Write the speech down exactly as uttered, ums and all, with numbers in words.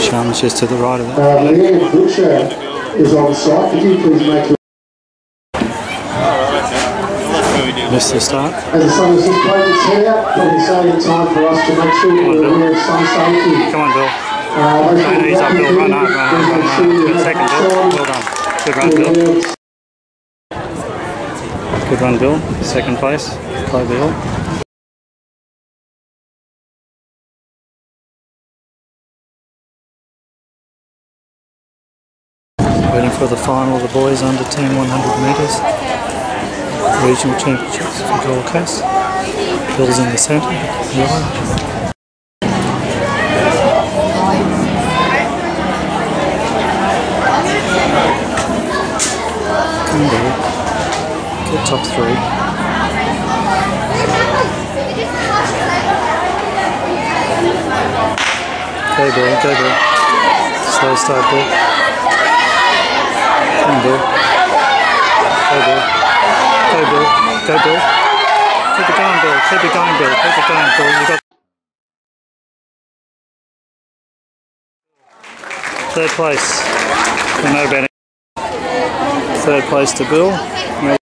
Sharim's just to the right of it. Uh, Leanne Butcher is on site. Could you please make your... Missed the start. As the sun has just played its head out, probably saving time for us to make sure we're aware of sun safety. Come on, Bill. Uh, Don't ease up, Bill. Run hard, run hard, run hard. Good second, Bill. Well done. Good run, Bill. Good run, Bill. Second place. Qld Bill. Waiting for the final of the boys under ten one hundred metres. Regional Championships for Gold Coast. Bill's in the centre. Yellow. Come on, Bill. Get top three. Go, Bill. Go, Bill. Slow start, Bill. Come on, Bill. Go, Bill. Go, Bill. Go, Bill. Keep it going, Bill. Keep it going, Bill. Keep it going, Bill. You got third place. No betting. Third place to Bill.